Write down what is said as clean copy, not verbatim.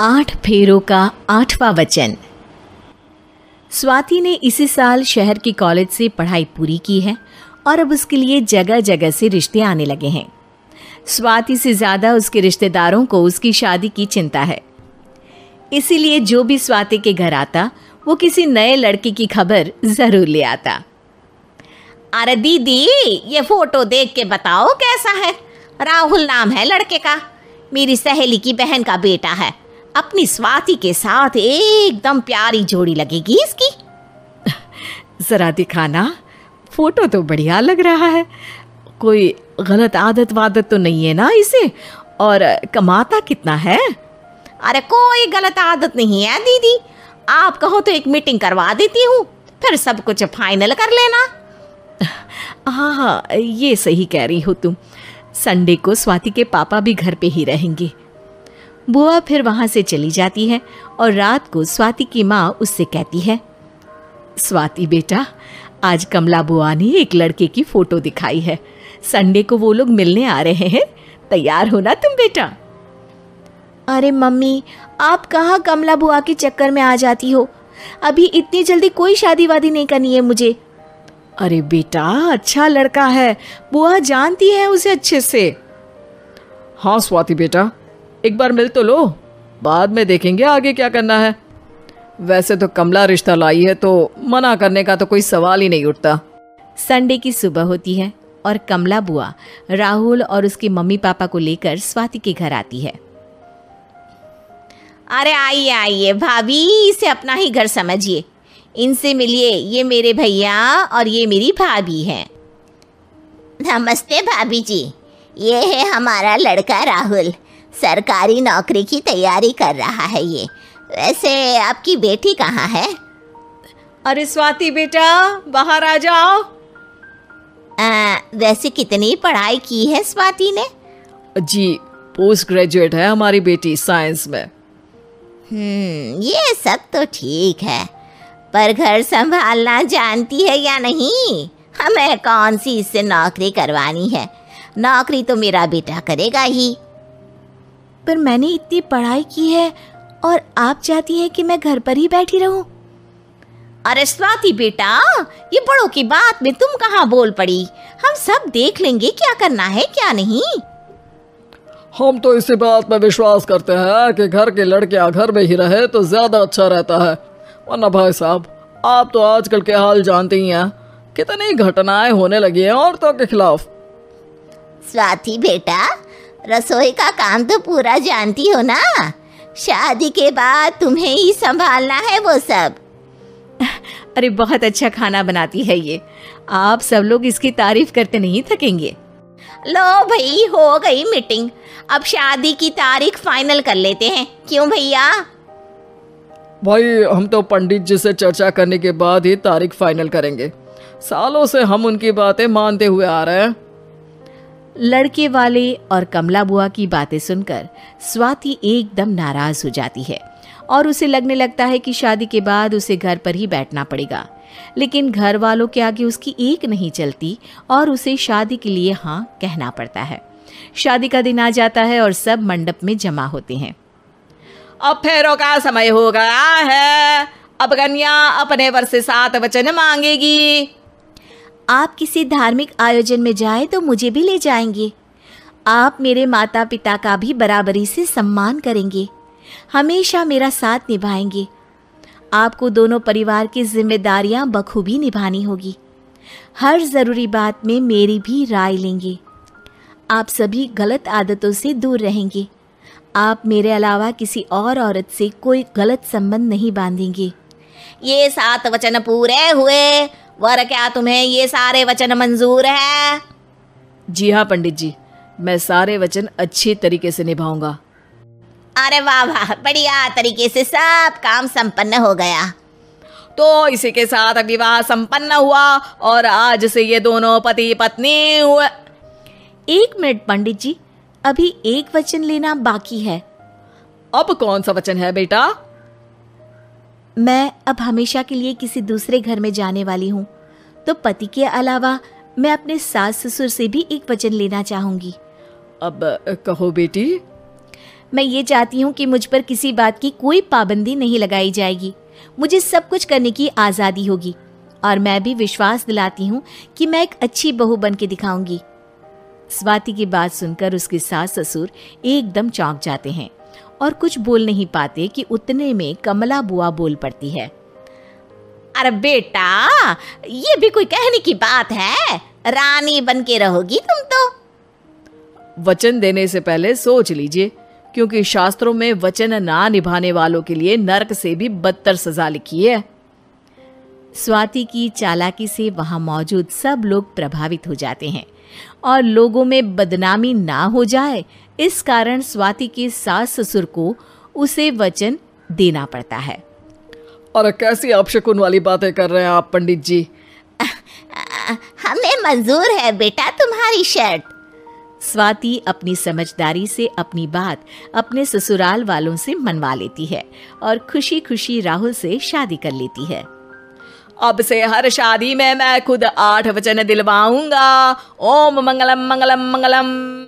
8 फेरों का 8वां वचन। स्वाति ने इसी साल शहर की कॉलेज से पढ़ाई पूरी की है और अब उसके लिए जगह जगह से रिश्ते आने लगे हैं। स्वाति से ज़्यादा उसके रिश्तेदारों को उसकी शादी की चिंता है, इसीलिए जो भी स्वाति के घर आता वो किसी नए लड़के की खबर ज़रूर ले आता। अरे दीदी, ये फोटो देख के बताओ कैसा है। राहुल नाम है लड़के का, मेरी सहेली की बहन का बेटा है। अपनी स्वाति के साथ एकदम प्यारी जोड़ी लगेगी इसकी। ज़रा दिखाना, फोटो तो बढ़िया लग रहा है। कोई गलत आदत वादत तो नहीं है ना इसे? और कमाता कितना है? अरे कोई गलत आदत नहीं है दीदी, आप कहो तो एक मीटिंग करवा देती हूँ, फिर सब कुछ फाइनल कर लेना। हाँ, ये सही कह रही हो तुम। संडे को स्वाति के पापा भी घर पे ही रहेंगे। बुआ फिर वहाँ से चली जाती है और रात को स्वाति की माँ उससे कहती है, स्वाति बेटा, आज कमला बुआ ने एक लड़के की फ़ोटो दिखाई है। संडे को वो लोग मिलने आ रहे हैं, तैयार हो ना तुम बेटा। अरे मम्मी, आप कहाँ कमला बुआ के चक्कर में आ जाती हो? अभी इतनी जल्दी कोई शादी वादी नहीं करनी है मुझे। अरे बेटा, अच्छा लड़का है, बुआ जानती है उसे अच्छे से। हाँ स्वाति बेटा, एक बार मिल तो लो, बाद में देखेंगे आगे क्या करना है। वैसे तो कमला रिश्ता लाई है तो मना करने का तो कोई सवाल ही नहीं उठता। संडे की सुबह होती है और कमला बुआ राहुल और उसके मम्मी पापा को लेकर स्वाति के घर आती है। अरे आइए आइए भाभी, इसे अपना ही घर समझिए, इनसे मिलिए। ये मेरे भैया और ये मेरी भाभी हैं। नमस्ते भाभी जी, ये है हमारा लड़का राहुल, सरकारी नौकरी की तैयारी कर रहा है ये। वैसे आपकी बेटी कहाँ है? अरे स्वाति बेटा, बाहर आ जाओ। वैसे कितनी पढ़ाई की है स्वाति ने? जी, पोस्ट ग्रेजुएट है हमारी बेटी साइंस में। ये सब तो ठीक है, पर घर संभालना जानती है या नहीं? हमें कौन सी इससे नौकरी करवानी है, नौकरी तो मेरा बेटा करेगा ही। पर मैंने इतनी पढ़ाई की है और आप चाहती हैं कि मैं घर पर ही बैठी रहूं? अरे स्वाति बेटा, ये बड़ों की बात में तुम कहाँ बोल पड़ी? हम सब देख लेंगे क्या करना है क्या नहीं। हम तो इसी बात पर विश्वास करते हैं कि घर के लड़कियां घर में ही रहे तो ज्यादा अच्छा रहता है। वरना भाई साहब, आप तो आजकल के हाल जानते ही हैं, कितनी घटनाएं होने लगी हैं औरतों के खिलाफ। स्वाति बेटा, रसोई का काम तो पूरा जानती हो ना? शादी के बाद तुम्हें ही संभालना है वो सब। अरे बहुत अच्छा खाना बनाती है ये, आप सब लोग इसकी तारीफ करते नहीं थकेंगे। लो भाई, हो गई मीटिंग, अब शादी की तारीख फाइनल कर लेते हैं, क्यों भैया? भाई, हम तो पंडित जी से चर्चा करने के बाद ही तारीख फाइनल करेंगे। सालों से हम उनकी बातें मानते हुए आ रहे हैं। लड़के वाले और कमला बुआ की बातें सुनकर स्वाति एकदम नाराज हो जाती है और उसे लगने लगता है कि शादी के बाद उसे घर पर ही बैठना पड़ेगा। लेकिन घर वालों के आगे उसकी एक नहीं चलती और उसे शादी के लिए हाँ कहना पड़ता है। शादी का दिन आ जाता है और सब मंडप में जमा होते हैं। अब फेरों का समय हो गया है, अब कन्या अपने वर से 7 वचन मांगेगी। आप किसी धार्मिक आयोजन में जाए तो मुझे भी ले जाएंगे। आप मेरे माता पिता का भी बराबरी से सम्मान करेंगे, हमेशा मेरा साथ निभाएंगे। आपको दोनों परिवार की जिम्मेदारियां बखूबी निभानी होगी। हर ज़रूरी बात में मेरी भी राय लेंगे। आप सभी गलत आदतों से दूर रहेंगे। आप मेरे अलावा किसी और औरत से कोई गलत संबंध नहीं बांधेंगे। ये 7 वचन पूरे हुए, वर क्या तुम्हें ये सारे वचन मंजूर है? जी हाँ पंडित जी, मैं सारे वचन अच्छी तरीके से निभाऊंगा। अरे वाह वाह, बढ़िया तरीके से सब काम संपन्न हो गया। तो इसी के साथ विवाह संपन्न हुआ और आज से ये दोनों पति पत्नी हुए। 1 मिनट पंडित जी, अभी एक वचन लेना बाकी है। अब कौन सा वचन है बेटा? मैं अब हमेशा के लिए किसी दूसरे घर में जाने वाली हूँ, तो पति के अलावा मैं अपने सास ससुर से भी एक वचन लेना चाहूँगी। अब कहो बेटी। मैं ये चाहती हूँ कि मुझ पर किसी बात की कोई पाबंदी नहीं लगाई जाएगी। मुझे सब कुछ करने की आज़ादी होगी और मैं भी विश्वास दिलाती हूँ कि मैं एक अच्छी बहू बन के दिखाऊंगी। स्वाति की बात सुनकर उसके सास ससुर एकदम चौंक जाते हैं और कुछ बोल नहीं पाते कि उतने में कमला बुआ बोल पड़ती है। अरे बेटा, ये भी कोई कहने की बात है? रानी बन के रहोगी तुम तो। वचन देने से पहले सोच लीजिए, क्योंकि शास्त्रों में वचन ना निभाने वालों के लिए नरक से भी बदतर सजा लिखी है। स्वाति की चालाकी से वहां मौजूद सब लोग प्रभावित हो जाते हैं और लोगों में बदनामी ना हो जाए, इस कारण स्वाति के सास ससुर को उसे वचन देना पड़ता है। अरे कैसी अपशकुन वाली बातें कर रहे हैं आप पंडित जी? हमें मंजूर है बेटा तुम्हारी शर्त। स्वाति अपनी समझदारी से अपनी बात अपने ससुराल वालों से मनवा लेती है और खुशी खुशी राहुल से शादी कर लेती है। अब से हर शादी में मैं खुद 8 वचन दिलवाऊंगा। ओम मंगलम मंगलम मंगलम।